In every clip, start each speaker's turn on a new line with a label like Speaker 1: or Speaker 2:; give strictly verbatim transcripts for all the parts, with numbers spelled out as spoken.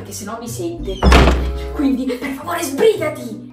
Speaker 1: perché sennò mi sente. Quindi, per favore, sbrigati!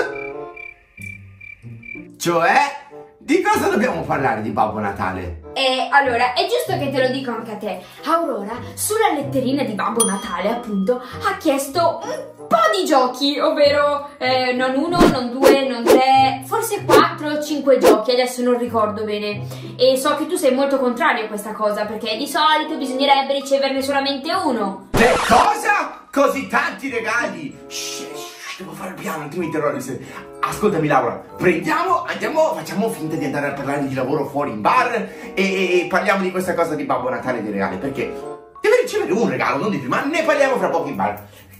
Speaker 2: Cioè, di cosa dobbiamo parlare di Babbo Natale?
Speaker 1: E allora, è giusto che te lo dico anche a te. Aurora, sulla letterina di Babbo Natale, appunto, ha chiesto un po' di giochi, ovvero eh, non uno, non due, non tre, forse quattro, cinque giochi, adesso non ricordo bene. E so che tu sei molto contrario a questa cosa, perché di solito bisognerebbe riceverne solamente uno.
Speaker 2: Che cosa? Così tanti regali? Shh, shh, devo fare il piano, altrimenti terrorizzi. Ascoltami Laura, prendiamo, andiamo, facciamo finta di andare a parlare di lavoro fuori in bar e, e parliamo di questa cosa di Babbo Natale e dei regali, perché deve ricevere un regalo, non di più, ma ne parliamo fra poco in bar.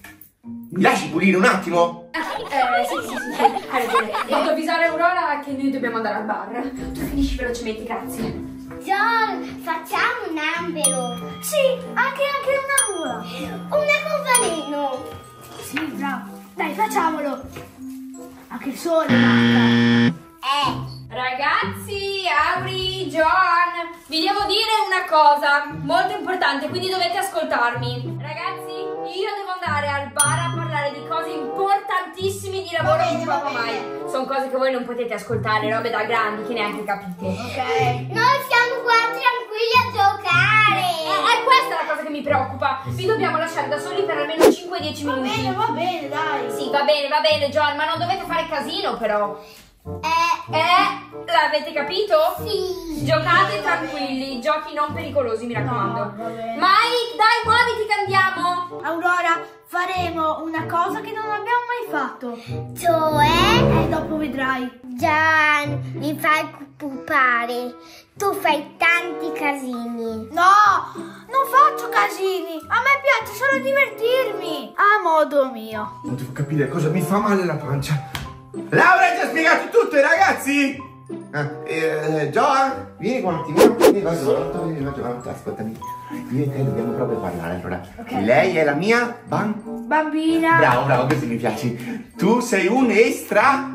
Speaker 2: Mi lasci pulire un attimo?
Speaker 1: Eh, sì, sì, sì, sì, hai ragione. Devo avvisare Aurora che noi dobbiamo andare al bar. Tu finisci velocemente, grazie.
Speaker 3: John, facciamo un albero.
Speaker 4: Sì, anche, anche una uva.
Speaker 3: Un arcobaleno.
Speaker 4: Sì, bravo. Dai, facciamolo. Anche il sole manca.
Speaker 3: Eh.
Speaker 1: Ragazzi, Auri, John, vi devo dire una cosa molto importante, quindi dovete ascoltarmi. Ragazzi, io devo andare al bar a parlare di cose importantissime di lavoro con papà mai. Sono cose che voi non potete ascoltare, robe da grandi che neanche capite.
Speaker 4: Ok.
Speaker 3: Noi siamo qua tranquilli a giocare.
Speaker 1: È, è questa la cosa che mi preoccupa. Vi dobbiamo lasciare da soli per almeno cinque dieci
Speaker 4: Va
Speaker 1: minuti.
Speaker 4: bene, va bene, dai.
Speaker 1: Sì, va bene, va bene, John, ma non dovete fare casino però.
Speaker 3: Eh.
Speaker 1: Eh? L'avete capito?
Speaker 3: Sì.
Speaker 1: Giocate tranquilli, giochi non pericolosi, mi raccomando.
Speaker 4: No, va bene.
Speaker 1: Mike, dai, muoviti che andiamo.
Speaker 4: Aurora, faremo una cosa che non abbiamo mai fatto.
Speaker 3: Cioè?
Speaker 4: E dopo vedrai.
Speaker 3: Gian, mi fai pupare. Tu fai tanti casini.
Speaker 4: No, non faccio casini. A me piace solo divertirmi. A modo mio.
Speaker 2: Non devo capire cosa mi fa male la pancia. Laura ha già spiegato tutto ai ragazzi? Ah, eh, Joan, vieni qua un attimo. Vieni qua, Giovanotto, vieni qua, Giovanotto, ascoltami. Io e te dobbiamo proprio parlare allora.
Speaker 4: Okay.
Speaker 2: Lei è la mia ban...
Speaker 4: Bambina.
Speaker 2: Bravo, bravo, così mi piaci. Tu sei un extra?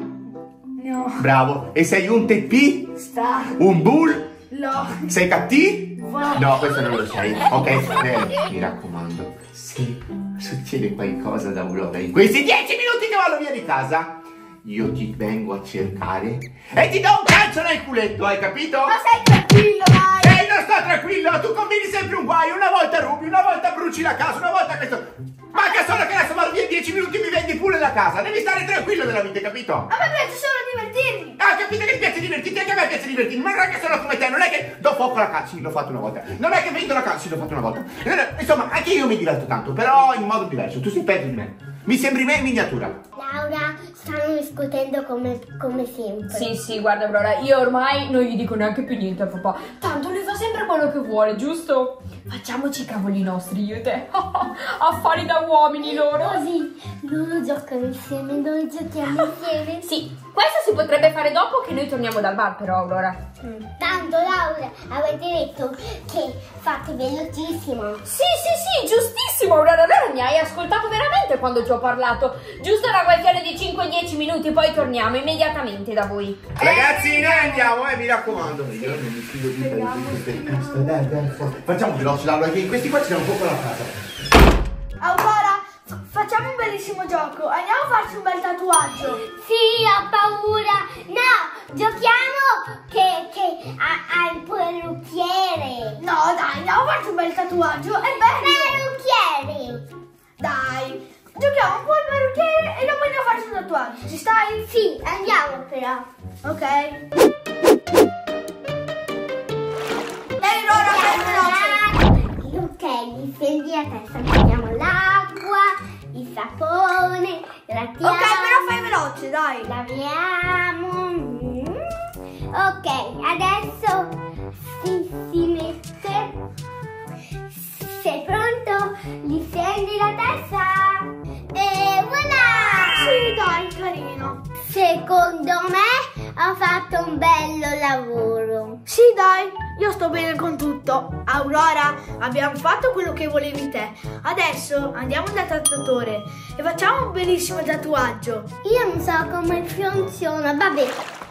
Speaker 4: No.
Speaker 2: Bravo. E sei un tepì?
Speaker 4: Sta.
Speaker 2: Un bull?
Speaker 4: No.
Speaker 2: Sei cattivo?
Speaker 4: Va.
Speaker 2: No, questo non lo sei. Ok, eh, mi raccomando, se succede qualcosa da Aurora in questi dieci minuti che vado via di casa, io ti vengo a cercare e ti do un calcio nel culetto, hai capito?
Speaker 4: Ma sei tranquillo, dai.
Speaker 2: Ehi, non sto tranquillo, tu combini sempre un guaio, una volta rubi, una volta bruci la casa, una volta questo... Manca solo che adesso vado via in dieci minuti e mi vendi pure la casa, devi stare tranquillo nella vita, capito?
Speaker 4: A me piace solo divertirmi.
Speaker 2: Ah, capite che ti piace divertirti, anche a me piace divertirmi, ma non è che sono come te, non è che do fuoco alla casa, sì, l'ho fatto una volta, non è che vendo la casa, sì, l'ho fatto una volta, insomma, anche io mi diverto tanto, però in modo diverso, tu sei peggio di me, mi sembri me in miniatura.
Speaker 3: Laura, stanno discutendo come, come sempre.
Speaker 1: Sì, sì, guarda Aurora, io ormai non gli dico neanche più niente a papà. Tanto lui fa sempre quello che vuole, giusto? Facciamoci i cavoli nostri, io e te. Affari da uomini loro.
Speaker 3: Così, loro giocano insieme, noi giochiamo insieme.
Speaker 1: Sì, questo si potrebbe fare dopo che noi torniamo dal bar però, Aurora.
Speaker 3: Mm. Tanto Laura, avete detto che fate velocissimo.
Speaker 1: Sì, sì, sì, giustissimo, Aurora. Allora mi hai ascoltato veramente quando ti ho parlato. Giusto una questione di cinque dieci minuti, poi torniamo immediatamente da voi.
Speaker 2: Ragazzi, noi andiamo, eh, mi raccomando. Io non mi fido di queste cazzo, dai, dai, forza. Facciamo veloce, Laura, che questi qua ci danno un po' la casa.
Speaker 4: Aurora, fa- facciamo un bellissimo gioco. Andiamo a farci un bel tatuaggio.
Speaker 3: Sì, ho paura. No, giochiamo che, che a- al parrucchiere.
Speaker 4: No, dai, andiamo a farci un bel tatuaggio. È bello.
Speaker 3: Parrucchiere.
Speaker 4: Dai, giochiamo un po' al parrucchiere e dopo andiamo a farci un tatuaggio. Ci stai?
Speaker 3: Sì, andiamo però.
Speaker 4: Ok. Dai, Aurora, fai veloce.
Speaker 3: Ok, mi stendi la testa, mettiamo l'acqua, il sapone, grattiamo.
Speaker 4: Ok, però fai veloce, dai.
Speaker 3: Laviamo. Mm. Ok, adesso si, si mette. Sei pronto? Gli stendi la testa. E voilà!
Speaker 4: Sì, dai, carino.
Speaker 3: Secondo me ho fatto un bello lavoro.
Speaker 4: Sì, dai, io sto bene con tutto. Aurora, abbiamo fatto quello che volevi te. Adesso andiamo dal tatuatore e facciamo un bellissimo tatuaggio.
Speaker 3: Io non so come funziona, vabbè.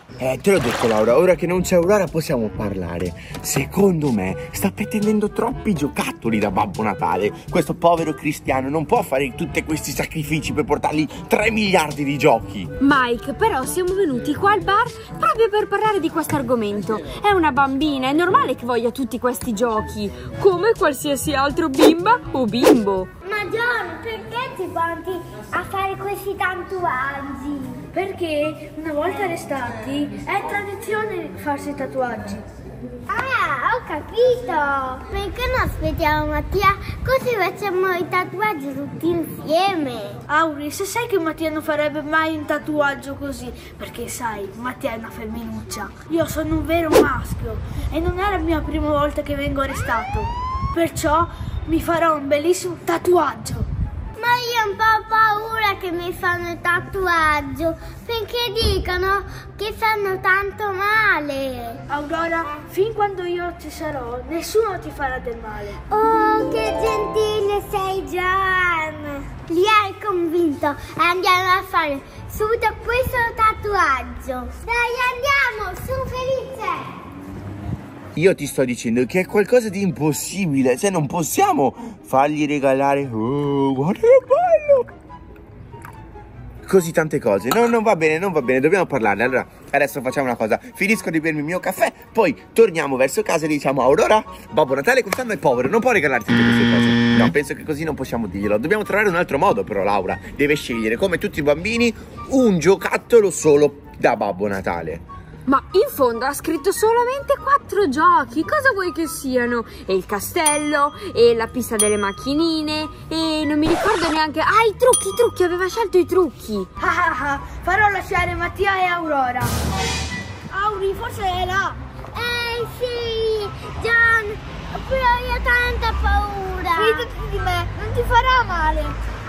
Speaker 2: Eh, te l'ho detto Laura, ora che non c'è Aurora possiamo parlare. Secondo me sta pretendendo troppi giocattoli da Babbo Natale. Questo povero Cristiano non può fare tutti questi sacrifici per portargli tre miliardi di giochi.
Speaker 1: Mike, però siamo venuti qua al bar proprio per parlare di questo argomento. È una bambina, è normale che voglia tutti questi giochi, come qualsiasi altro bimba o bimbo.
Speaker 3: Ma John, perché ti porti a fare questi tatuaggi?
Speaker 4: Perché una volta arrestati è tradizione farsi tatuaggi.
Speaker 3: Ah, ho capito! Perché non aspettiamo Mattia? Così facciamo i tatuaggi tutti insieme.
Speaker 4: Auri, se sai che Mattia non farebbe mai un tatuaggio così, perché sai, Mattia è una femminuccia. Io sono un vero maschio e non è la mia prima volta che vengo arrestato. Perciò mi farò un bellissimo tatuaggio.
Speaker 3: Ma io ho un po' paura che mi fanno il tatuaggio, perché dicono che fanno tanto male.
Speaker 4: Aurora, fin quando io ci sarò, nessuno ti farà del male.
Speaker 3: Oh, che gentile sei, John! Li hai convinto e andiamo a fare subito questo tatuaggio. Dai, andiamo, sono felice!
Speaker 2: Io ti sto dicendo che è qualcosa di impossibile. Se non possiamo fargli regalare... Oh, guarda che bello! Così tante cose. No, non va bene, non va bene, dobbiamo parlarne. Allora, adesso facciamo una cosa. Finisco di bermi il mio caffè, poi torniamo verso casa e diciamo: Aurora, Babbo Natale quest'anno è povero, non può regalarti tutte queste cose. No, penso che così non possiamo dirglielo. Dobbiamo trovare un altro modo però, Laura. Deve scegliere, come tutti i bambini, un giocattolo solo da Babbo Natale.
Speaker 1: Ma in fondo ha scritto solamente quattro giochi, cosa vuoi che siano? E il castello, e la pista delle macchinine, e non mi ricordo neanche... Ah, i trucchi, i trucchi, aveva scelto i trucchi.
Speaker 4: Ah ah ah, farò lasciare Mattia e Aurora. Auri, forse è là.
Speaker 3: Eh sì, John, però io ho tanta paura.
Speaker 4: Fidati di me, non ti farà male.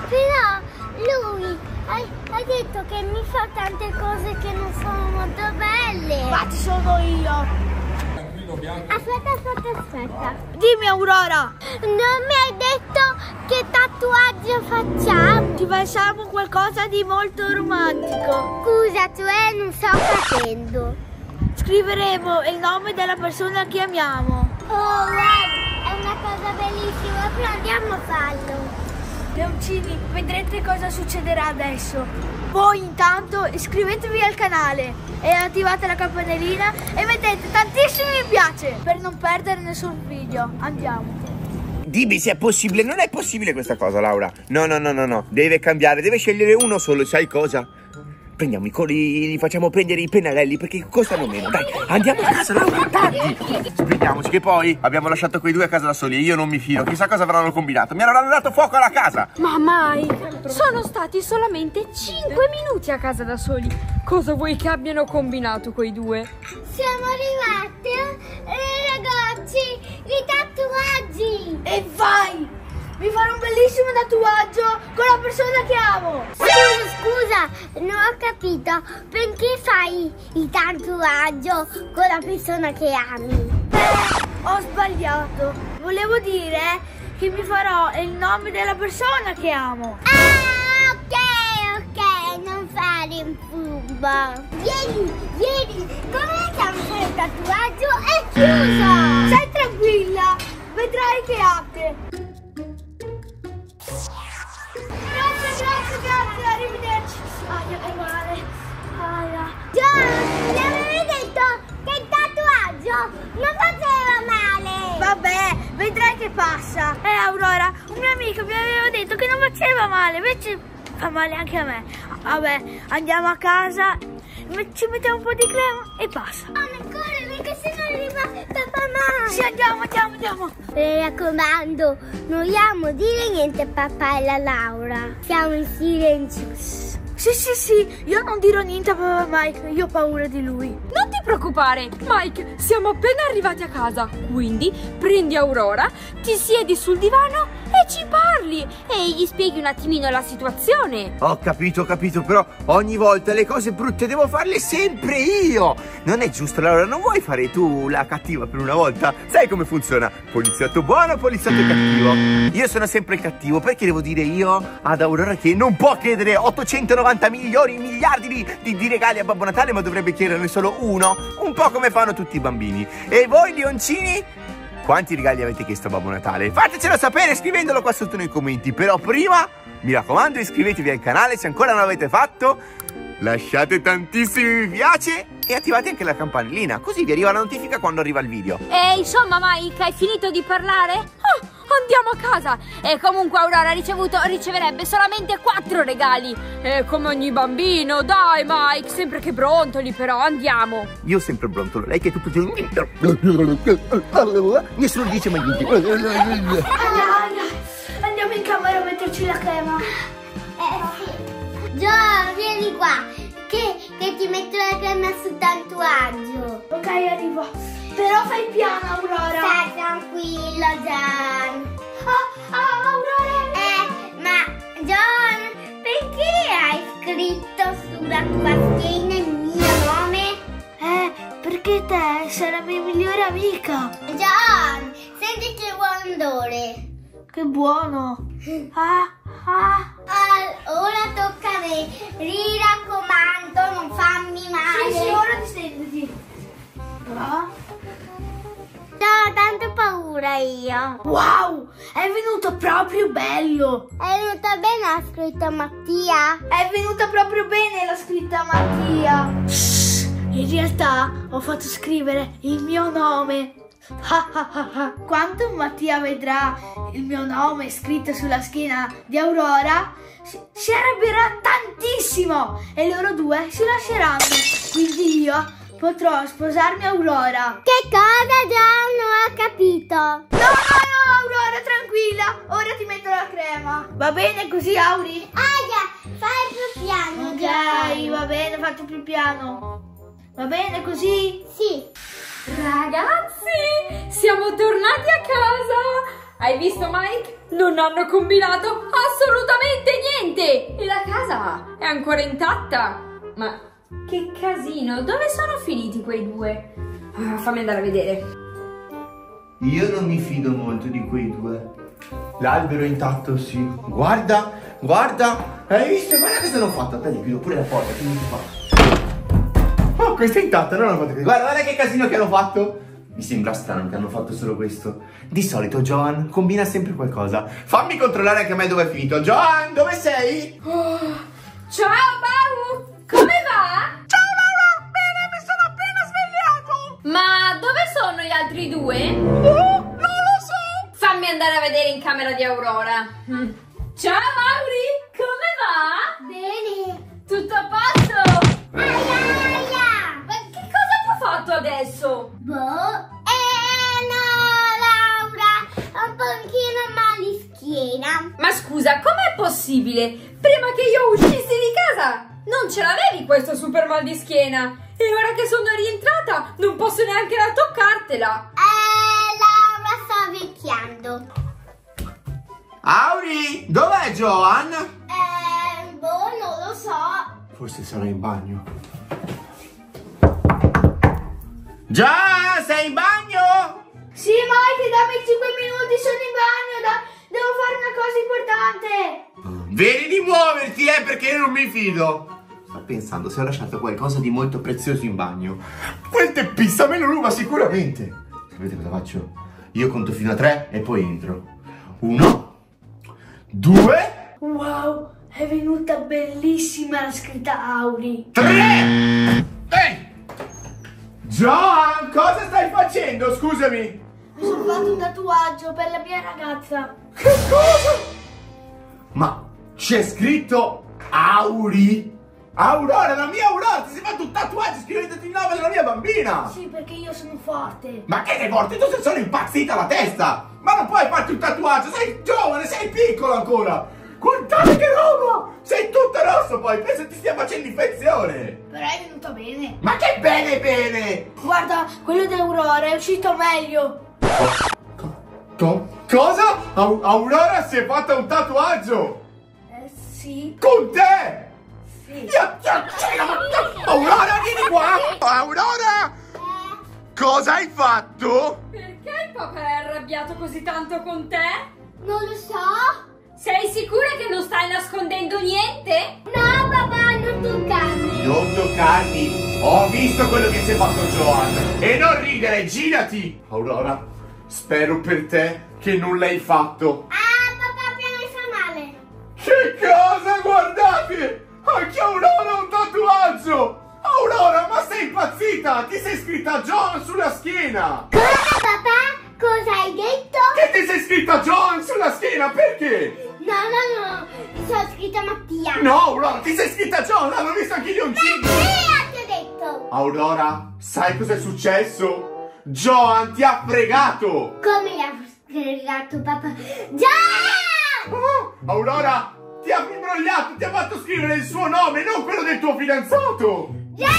Speaker 3: Però lui ha, ha detto che mi fa tante cose che non sono molto belle.
Speaker 4: Ma ci sono io.
Speaker 3: Aspetta, aspetta, aspetta.
Speaker 4: Dimmi Aurora.
Speaker 3: Non mi hai detto che tatuaggio facciamo?
Speaker 4: Ti facciamo qualcosa di molto romantico.
Speaker 3: Scusa, tu eh, non sto capendo.
Speaker 4: Scriveremo il nome della persona che amiamo.
Speaker 3: Oh, wow, è una cosa bellissima, però andiamo a farlo.
Speaker 4: Leoncini, vedrete cosa succederà adesso. Voi intanto iscrivetevi al canale e attivate la campanellina e mettete tantissimi mi piace per non perdere nessun video. Andiamo.
Speaker 2: Dimmi se è possibile. Non è possibile questa cosa, Laura. No, no, no, no, no. Deve cambiare, deve scegliere uno solo. Sai cosa? Prendiamo i coli, gli facciamo prendere i pennarelli perché costano meno. Dai, andiamo a casa, Laura, tardi. Sbrigliamoci che poi abbiamo lasciato quei due a casa da soli e io non mi fido. Chissà cosa avranno combinato. Mi avranno dato fuoco alla casa.
Speaker 1: Ma Mike, sono stati solamente cinque minuti a casa da soli. Cosa vuoi che abbiano combinato quei due?
Speaker 3: Siamo arrivati, eh, ragazzi, i tatuaggi.
Speaker 4: E vai! Mi farò un bellissimo tatuaggio con la persona che amo.
Speaker 3: Scusa, scusa, non ho capito. Perché fai il tatuaggio con la persona che ami?
Speaker 4: Eh, ho sbagliato. Volevo dire che mi farò il nome della persona che amo.
Speaker 3: Ah, ok, ok, non fare in furba. Vieni, vieni, come chiamo fare il tatuaggio? È chiuso.
Speaker 4: Stai tranquilla, vedrai che apre. Grazie, grazie, grazie, arrivederci. Aia, che male. Aia.
Speaker 3: John, mi avevi detto che il tatuaggio non faceva male.
Speaker 4: Vabbè, vedrai che passa. Eh, Aurora, un mio amico mi aveva detto che non faceva male, invece fa male anche a me. Vabbè, andiamo a casa, ci mettiamo un po' di crema e passa.
Speaker 3: Non ancora, perché se no arriva papà male.
Speaker 4: Sì, andiamo, andiamo, andiamo.
Speaker 3: Mi raccomando, non vogliamo dire niente a papà e a Laura. Siamo in silenzio.
Speaker 4: Sì, sì, sì, io non dirò niente a papà Mike, io ho paura di lui.
Speaker 1: Non ti preoccupare, Mike, siamo appena arrivati a casa. Quindi prendi Aurora, ti siedi sul divano e ci parli e gli spieghi un attimino la situazione.
Speaker 2: Ho capito, ho capito, però ogni volta le cose brutte devo farle sempre io. Non è giusto, Laura, non vuoi fare tu la cattiva per una volta? Sai come funziona? Poliziotto buono, poliziotto cattivo. Io sono sempre il cattivo, perché devo dire io ad Aurora che non può chiedere ottocentonovanta milioni, miliardi di, di, di regali a Babbo Natale, ma dovrebbe chiederne solo uno, un po' come fanno tutti i bambini. E voi, leoncini? Quanti regali avete chiesto a Babbo Natale? Fatecelo sapere scrivendolo qua sotto nei commenti. Però prima, mi raccomando, iscrivetevi al canale se ancora non l'avete fatto. Lasciate tantissimi mi piace e attivate anche la campanellina, così vi arriva la notifica quando arriva il video.
Speaker 1: E insomma, Mike, hai finito di parlare? Oh, andiamo a casa. E comunque Aurora ha ricevuto, riceverebbe solamente quattro regali. E come ogni bambino, dai Mike, sempre che brontoli però, andiamo.
Speaker 2: Io sempre brontolo, lei che è tutto giorno. Nessuno dice mai niente.
Speaker 4: Andiamo in camera a metterci la crema.
Speaker 3: Eh sì. Gio, vieni qua, che, che ti metto la crema sul tatuaggio.
Speaker 4: Ok, arrivo. Però fai piano, Aurora.
Speaker 3: Stai tranquillo, John.
Speaker 4: Ah, ah, Aurora.
Speaker 3: Eh, ma John, perché hai scritto sulla tua schiena il mio nome?
Speaker 4: Eh, perché te sei la mia migliore amica.
Speaker 3: John, senti che buon odore.
Speaker 4: Che buono. Ah, ah.
Speaker 3: Ah, ora tocca a me. Mi raccomando, non fammi male.
Speaker 4: Sì, sì, ora distenditi. Ah.
Speaker 3: No, tanto paura io.
Speaker 4: Wow, è venuto proprio bello.
Speaker 3: È venuta bene la scritta Mattia?
Speaker 4: È venuta proprio bene la scritta Mattia. Shh, in realtà ho fatto scrivere il mio nome. Quando Mattia vedrà il mio nome scritto sulla schiena di Aurora, si, si arrabbierà tantissimo e loro due si lasceranno. Quindi io potrò sposarmi Aurora.
Speaker 3: Che cosa, John? Non ho capito.
Speaker 4: No, no, no, Aurora, tranquilla. Ora ti metto la crema. Va bene così, Auri?
Speaker 3: Aia, fai più piano,
Speaker 4: Ok,
Speaker 3: John.
Speaker 4: va bene, faccio più piano. Va bene così?
Speaker 3: Sì.
Speaker 1: Ragazzi, siamo tornati a casa. Hai visto, Mike? Non hanno combinato assolutamente niente. E la casa è ancora intatta. Ma che casino, dove sono finiti quei due? Ah, fammi andare a vedere.
Speaker 2: Io non mi fido molto di quei due. L'albero è intatto, sì. Guarda, guarda. Hai visto? Guarda cosa hanno fatto. Aspetta, chiudo pure la porta. Che mi fa? Oh, questa è intatta, non hanno fatto che... Guarda, guarda che casino che hanno fatto. Mi sembra strano che hanno fatto solo questo. Di solito Joan combina sempre qualcosa. Fammi controllare anche a me dove è finito. Joan, dove sei?
Speaker 1: Oh, ciao, Bau. Come va?
Speaker 2: Ciao Laura, bene, mi sono appena svegliato.
Speaker 1: Ma dove sono gli altri due?
Speaker 2: Oh, non lo so.
Speaker 1: Fammi andare a vedere in camera di Aurora. Mm. Ciao, Mauri, come va?
Speaker 3: Bene.
Speaker 1: Tutto a posto?
Speaker 3: Aia, aia.
Speaker 1: Ma che cosa ti ho fatto adesso?
Speaker 3: Boh. Eh, no, Laura. Ho un pochino mal di schiena.
Speaker 1: Ma scusa, com'è possibile? Prima che io uscissi di casa non ce l'avevi questo super mal di schiena. E ora che sono rientrata non posso neanche da toccartela.
Speaker 3: Eh, Laura, sto vecchiando.
Speaker 2: Auri, dov'è Joan?
Speaker 3: Eh, boh, non lo so.
Speaker 2: Forse sarà in bagno. Già, sei in bagno?
Speaker 4: Sì, Mike, dammi cinque minuti, sono in bagno, da... devo fare una cosa importante.
Speaker 2: Vedi di muoverti, eh, perché non mi fido. Sto pensando se ho lasciato qualcosa di molto prezioso in bagno. Quel teppista me lo ruba sicuramente. Sapete cosa faccio? Io conto fino a tre e poi entro. Uno, due,
Speaker 4: Wow, è venuta bellissima la scritta Auri.
Speaker 2: tre. Ehi! Joan, cosa stai facendo? Scusami.
Speaker 4: Mi sono fatto un tatuaggio per la mia ragazza.
Speaker 2: Che cosa? Ma c'è scritto Auri? Aurora, la mia Aurora, ti sei fatto un tatuaggio scrivendoti il nome della mia bambina!
Speaker 4: Sì, perché io sono forte.
Speaker 2: Ma che sei forte? Tu sei solo impazzita la testa! Ma non puoi farti un tatuaggio, sei giovane, sei piccolo ancora! Guardate che roba! Sei tutto rosso poi, penso ti stia facendo infezione!
Speaker 4: Però è venuta bene.
Speaker 2: Ma che bene bene!
Speaker 4: Guarda, quello di Aurora è uscito meglio.
Speaker 2: Co- Cosa? Au- Aurora si è fatta un tatuaggio!
Speaker 4: Eh, sì.
Speaker 2: Con te!
Speaker 4: Sì.
Speaker 2: Io- io- Aurora, vieni qua! Aurora! Cosa hai fatto?
Speaker 1: Perché il papà è arrabbiato così tanto con te?
Speaker 3: Non lo so.
Speaker 1: Sei sicura che non stai nascondendo niente?
Speaker 3: No, papà, non toccarmi.
Speaker 2: Non toccarmi! Ho visto quello che si è fatto Johan! E non ridere, girati! Aurora, spero per te che non l'hai fatto.
Speaker 3: Ah, papà, mi fa male.
Speaker 2: Che cosa? Guardate! Anche Aurora ha un tatuaggio! Aurora, ma sei impazzita? Ti sei scritta John sulla schiena!
Speaker 3: Cosa, papà? Cosa hai detto?
Speaker 2: Che ti sei scritta John sulla schiena? Perché?
Speaker 3: No, no, no, mi sono scritta Mattia.
Speaker 2: No, Aurora, ti sei scritta John! L'hanno visto anche gli oncini!
Speaker 3: Mattia, ti ho detto.
Speaker 2: Aurora, sai cos'è successo? Johan ti ha fregato!
Speaker 3: Come l'ha fregato, papà? Già!
Speaker 2: Oh, Aurora, ti ha imbrogliato, ti ha fatto scrivere il suo nome, non quello del tuo fidanzato!
Speaker 3: Già!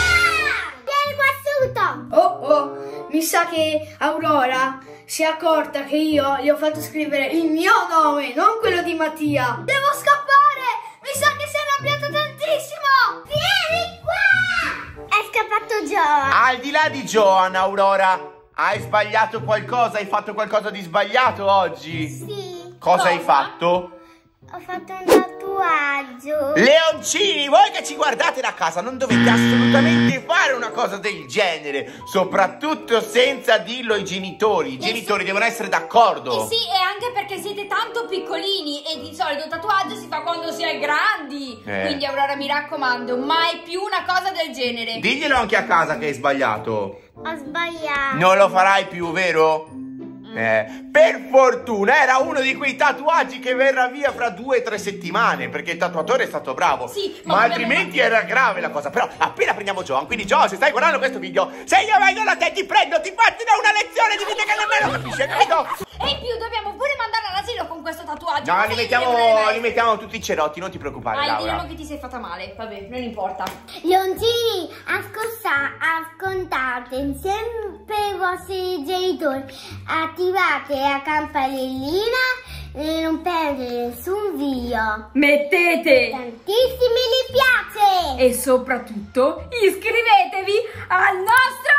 Speaker 3: Vieni qua subito.
Speaker 4: Oh oh, mi sa che Aurora si è accorta che io gli ho fatto scrivere il mio nome, non quello di Mattia. Devo scappare! Mi sa che si è arrabbiato tantissimo!
Speaker 3: Vieni qua! È scappato Johan.
Speaker 2: Al di là di Johan, Aurora, hai sbagliato qualcosa? Hai fatto qualcosa di sbagliato oggi?
Speaker 3: Sì.
Speaker 2: Cosa hai fatto?
Speaker 3: Ho fatto un tatuaggio.
Speaker 2: Leoncini, voi che ci guardate da casa non dovete assolutamente fare una cosa del genere, soprattutto senza dirlo ai genitori. I genitori devono essere d'accordo.
Speaker 1: Eh sì, e anche perché siete tanto piccolini e di solito il tatuaggio si fa quando si è grandi.
Speaker 2: Eh.
Speaker 1: Quindi Aurora, mi raccomando, mai più una cosa del genere.
Speaker 2: Diglielo anche a casa che hai sbagliato.
Speaker 3: Ho sbagliato.
Speaker 2: Non lo farai più, vero? Eh, per fortuna era uno di quei tatuaggi che verrà via fra due o tre settimane, perché il tatuatore è stato bravo.
Speaker 1: Sì,
Speaker 2: ma
Speaker 1: ma
Speaker 2: altrimenti era grave la cosa. Però appena prendiamo Johan, quindi Johan, se stai guardando questo video, se io vengo da te ti prendo, ti faccio da una lezione di vita che nemmeno capisce, capito?
Speaker 1: E in più dobbiamo pure mandare all'asilo con questo tatuaggio.
Speaker 2: No,
Speaker 1: Ma
Speaker 2: li
Speaker 1: sai
Speaker 2: mettiamo,
Speaker 1: che dovrebbe-
Speaker 2: li mettiamo tutti i cerotti, non ti preoccupare,
Speaker 1: Ah,
Speaker 2: Laura.
Speaker 1: diranno che ti sei fatta male. Vabbè, non importa.
Speaker 3: Leoncini, ascolta, ascoltate sempre i vostri genitori, attivate la campanellina e non perdere nessun video.
Speaker 1: Mettete
Speaker 3: Tantissimi mi piace!
Speaker 1: e soprattutto iscrivetevi al nostro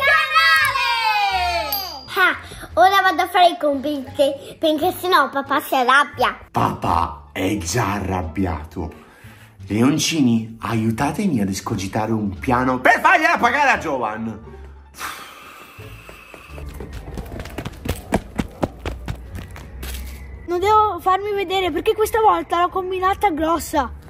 Speaker 1: canale!
Speaker 3: Ah, ora vado a fare i compiti perché sennò papà si arrabbia.
Speaker 2: Papà è già arrabbiato. Leoncini, aiutatemi ad escogitare un piano per fargliela pagare a Johan.
Speaker 4: Non devo farmi vedere perché questa volta l'ho combinata grossa.